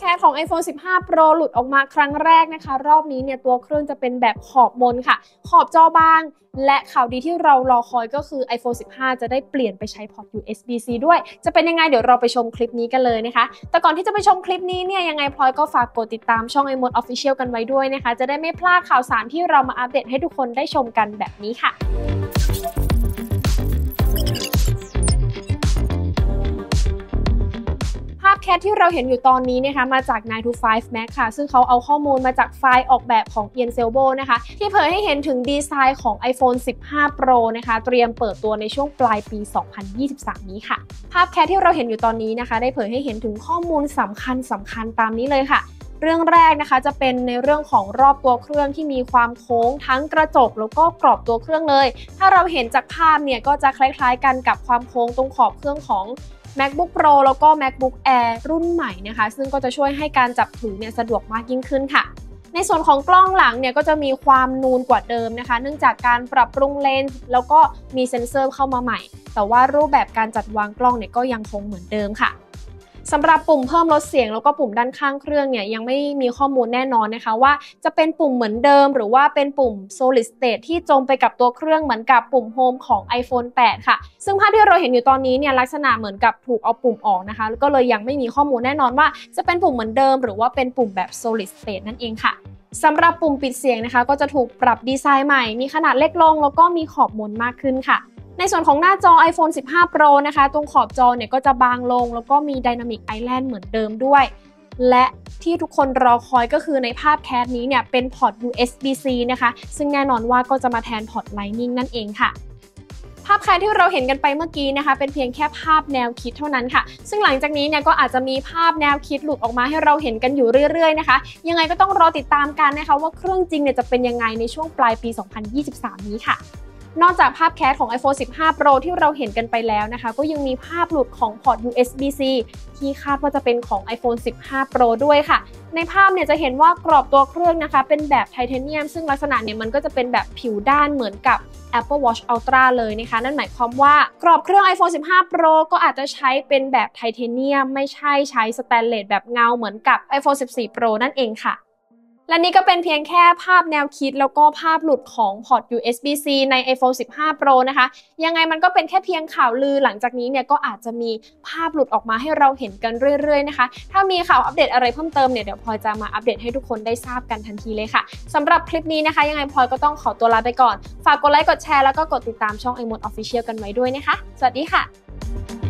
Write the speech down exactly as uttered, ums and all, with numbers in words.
แคสของ iPhone สิบห้า Pro หลุดออกมาครั้งแรกนะคะรอบนี้เนี่ยตัวเครื่องจะเป็นแบบขอบมนค่ะขอบจอบางและข่าวดีที่เรารอคอยก็คือ iPhone สิบห้า จะได้เปลี่ยนไปใช้พอร์ต ยู เอส บี ซี ด้วยจะเป็นยังไงเดี๋ยวเราไปชมคลิปนี้กันเลยนะคะแต่ก่อนที่จะไปชมคลิปนี้เนี่ยยังไงพลอยก็ฝากกดติดตามช่อง iMode Official กันไว้ด้วยนะคะจะได้ไม่พลาดข่าวสารที่เรามาอัปเดตให้ทุกคนได้ชมกันแบบนี้ค่ะภาพแคสที่เราเห็นอยู่ตอนนี้นะคะมาจาก ไนน์ ทู ไฟว์ Mac ค่ะซึ่งเขาเอาข้อมูลมาจากไฟล์ออกแบบของ Ian Selbo นะคะที่เผยให้เห็นถึงดีไซน์ของ iPhone สิบห้า Pro นะคะเตรียมเปิดตัวในช่วงปลายปี สองพันยี่สิบสาม นี้ค่ะภาพแคสที่เราเห็นอยู่ตอนนี้นะคะได้เผยให้เห็นถึงข้อมูลสำคัญสำคัญตามนี้เลยค่ะเรื่องแรกนะคะจะเป็นในเรื่องของรอบตัวเครื่องที่มีความโค้งทั้งกระจกแล้วก็กรอบตัวเครื่องเลยถ้าเราเห็นจากภาพเนี่ยก็จะคล้ายๆกันกับความโค้งตรงขอบเครื่องของMacBook Pro แล้วก็ MacBook Air รุ่นใหม่นะคะซึ่งก็จะช่วยให้การจับถือเนี่ยสะดวกมากยิ่งขึ้นค่ะในส่วนของกล้องหลังเนี่ยก็จะมีความนูนกว่าเดิมนะคะเนื่องจากการปรับปรุงเลนส์แล้วก็มีเซ็นเซอร์เข้ามาใหม่แต่ว่ารูปแบบการจัดวางกล้องเนี่ยก็ยังคงเหมือนเดิมค่ะสำหรับปุ่มเพิ่มลดเสียงแล้วก็ปุ่มด้านข้างเครื่องเนี่ยยังไม่มีข้อมูลแน่นอนนะคะว่าจะเป็นปุ่มเหมือนเดิมหรือว่าเป็นปุ่ม Solid State ที่จมไปกับตัวเครื่องเหมือนกับปุ่ม Home ของ iPhone แปด ค่ะซึ่งภาพที่เราเห็นอยู่ตอนนี้เนี่ยลักษณะเหมือนกับถูกเอาปุ่มออกนะคะแล้วก็เลยยังไม่มีข้อมูลแน่นอนว่าจะเป็นปุ่มเหมือนเดิมหรือว่าเป็นปุ่มแบบ Solid State นั่นเองค่ะสำหรับปุ่มปิดเสียงนะคะก็จะถูกปรับดีไซน์ใหม่มีขนาดเล็กลงแล้วก็มีขอบมนมากขึ้นค่ะในส่วนของหน้าจอ iPhone สิบห้า Pro นะคะตรงขอบจอเนี่ยก็จะบางลงแล้วก็มี Dynamic Island เหมือนเดิมด้วยและที่ทุกคนรอคอยก็คือในภาพแคสนี้เนี่ยเป็นพอร์ต ยู เอส บี ซี นะคะซึ่งแน่นอนว่าก็จะมาแทนพอร์ต Lightning นั่นเองค่ะภาพแคสที่เราเห็นกันไปเมื่อกี้นะคะเป็นเพียงแค่ภาพแนวคิดเท่านั้นค่ะซึ่งหลังจากนี้เนี่ยก็อาจจะมีภาพแนวคิดหลุดออกมาให้เราเห็นกันอยู่เรื่อยๆนะคะยังไงก็ต้องรอติดตามกันนะคะว่าเครื่องจริงเนี่ยจะเป็นยังไงในช่วงปลายปี สองพันยี่สิบสาม นี้ค่ะนอกจากภาพแคสของ iPhone สิบห้า Pro ที่เราเห็นกันไปแล้วนะคะก็ยังมีภาพหลุดของพอร์ต ยู เอส บี ซี ที่คาดว่าจะเป็นของ iPhone สิบห้า Pro ด้วยค่ะในภาพเนี่ยจะเห็นว่ากรอบตัวเครื่องนะคะเป็นแบบไทเทเนียมซึ่งลักษณะเนี่ยมันก็จะเป็นแบบผิวด้านเหมือนกับ Apple Watch Ultra เลยนะคะนั่นหมายความว่ากรอบเครื่อง iPhone สิบห้า Pro ก็อาจจะใช้เป็นแบบไทเทเนียมไม่ใช่ใช้สแตนเลสแบบเงาเหมือนกับ iPhone สิบสี่ Pro นั่นเองค่ะและนี่ก็เป็นเพียงแค่ภาพแนวคิดแล้วก็ภาพหลุดของพอร์ต ยู เอส บี ซี ใน iPhone สิบห้า Pro นะคะยังไงมันก็เป็นแค่เพียงข่าวลือหลังจากนี้เนี่ยก็อาจจะมีภาพหลุดออกมาให้เราเห็นกันเรื่อยๆนะคะถ้ามีข่าวอัปเดตอะไรเพิ่มเติมเนี่ยเดี๋ยวพลอยจะมาอัปเดตให้ทุกคนได้ทราบกันทันทีเลยค่ะสำหรับคลิปนี้นะคะยังไงพลอยก็ต้องขอตัวลาไปก่อนฝากกดไลค์กดแชร์แล้วก็กดติดตามช่อง iMode Official กันไว้ด้วยนะคะสวัสดีค่ะ